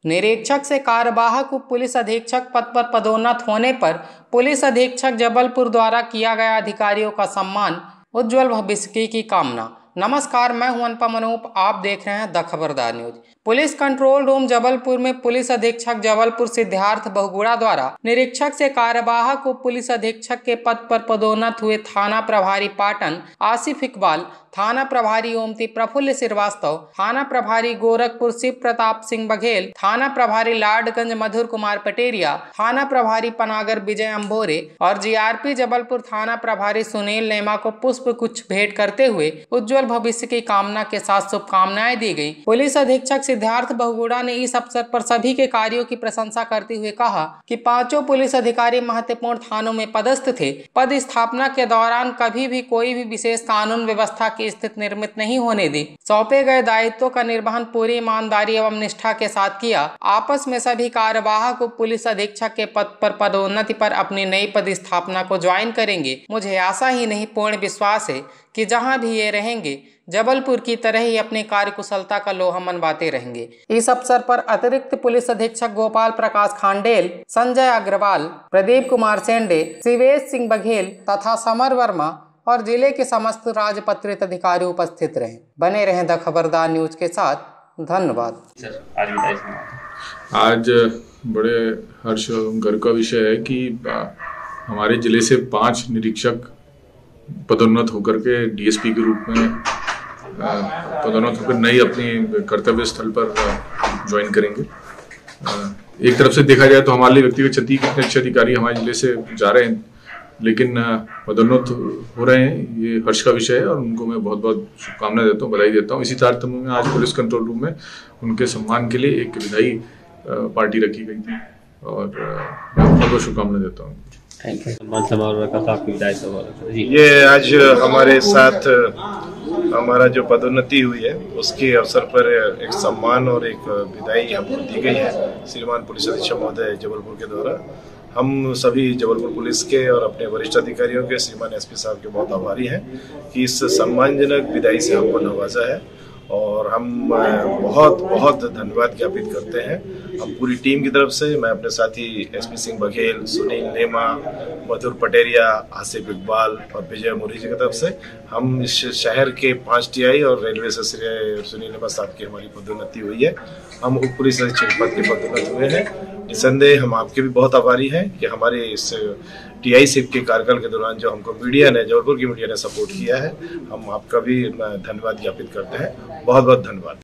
निरीक्षक से कार्यवाहक उप पुलिस अधीक्षक पद पर पदोन्नत होने पर पुलिस अधीक्षक जबलपुर द्वारा किया गया अधिकारियों का सम्मान, उज्जवल भविष्य की कामना। नमस्कार, मैं हूं अनुपम अनूप, आप देख रहे हैं the Khabardar news. Police control room Jabalpur में पुलिस अधीक्षक जबलपुर सिद्धार्थ बहुगुणा द्वारा निरीक्षक से कार्यवाहक उप पुलिस अधीक्षक के पद पर पदोन्नत हुए थाना प्रभारी पाटन आसिफ इकबाल, थाना प्रभारी ओमती प्रफुल्ल श्रीवास्तव, थाना प्रभारी गोरखपुर शिव प्रताप सिंह बघेल, थाना प्रभारी लाडगंज मधुर कुमार पटेरिया, थाना प्रभारी पनागर विजय अंभोरे और जीआरपी जबलपुर थाना प्रभारी सुनील नेमा को पुष्प गुच्छ भेंट करते हुए उज्जवल भविष्य की कामना के साथ शुभकामनाएं दी गई। पुलिस अधीक्षक सिद्धार्थ बहुगुणा ने इस अवसर पर सभी के कार्यों की प्रशंसा करते हुए कहा कि पांचों पुलिस अधिकारी महत्वपूर्ण थानों में पदस्थ थे। पद स्थापना के दौरान कभी भी कोई भी विशेष कानून व्यवस्था की स्थिति निर्मित नहीं होने दी। सौंपे गए दायित्वों का निर्वहन पूरी ईमानदारी एवं निष्ठा के साथ किया। आपस में सभी कार्यवाहक उप पुलिस अधीक्षक के पद पर पदोन्नति पर अपनी नई पद स्थापना को ज्वाइन करेंगे। मुझे आशा ही नहीं पूर्ण विश्वास है कि जहां भी ये रहेंगे जबलपुर की तरह ही अपनी कार्यकुशलता का लोहा मनवाते रहेंगे। इस अवसर पर अतिरिक्त पुलिस अधीक्षक गोपाल प्रकाश खांडेल, संजय अग्रवाल, प्रदीप कुमार सेंडे, शिवेश सिंह बघेल तथा समर वर्मा और जिले के समस्त राजपत्रित अधिकारी उपस्थित रहे। बने रहें द खबरदार न्यूज के साथ। धन्यवाद। आज बड़े हर्ष एवं गर्व का विषय है कि हमारे जिले से 5 निरीक्षक पदोन्नत होकर के डीएसपी के रूप में पदोन्नत होकर नई अपनी कर्तव्य स्थल पर ज्वाइन करेंगे। एक तरफ से देखा जाए तो हमारे लिए व्यक्तिगत क्षति कितने अच्छे अधिकारी हमारे जिले से जा रहे हैं, लेकिन पदोन्नत हो रहे हैं, ये हर्ष का विषय है और उनको मैं बहुत बहुत शुभकामनाएं देता हूँ, बधाई देता हूँ। इसी तारतम्य में आज पुलिस कंट्रोल रूम में उनके सम्मान के लिए एक विदाई पार्टी रखी गई थी और मैं बहुत बहुत शुभकामनाएं देता हूँ। ये आज हमारे साथ हमारा जो पदोन्नति हुई है उसके अवसर पर एक सम्मान और एक विदाई हमको दी गई है श्रीमान पुलिस अधीक्षक महोदय जबलपुर के द्वारा। हम सभी जबलपुर पुलिस के और अपने वरिष्ठ अधिकारियों के श्रीमान एसपी साहब के बहुत आभारी हैं कि इस सम्मानजनक विदाई से हमको नवाजा है और हम बहुत बहुत धन्यवाद ज्ञापित करते हैं। हम पूरी टीम की तरफ से, मैं अपने साथी एसपी सिंह बघेल, सुनील नेमा, मधुर पटेरिया, आसिफ इकबाल और विजय मुरी जी की तरफ से हम इस शहर के 5 टीआई और रेलवे से सुनील नेमा साहब की हमारी पदोन्नति हुई है। हम उप पुलिस अधीक्षक पद के पदोन्नत हुए हैं। निसंदेह हम आपके भी बहुत आभारी हैं कि हमारे इस टीआई सिप के कार्यकाल के दौरान जो हमको मीडिया ने, जबलपुर की मीडिया ने सपोर्ट किया है, हम आपका भी धन्यवाद ज्ञापित करते हैं। बहुत बहुत धन्यवाद।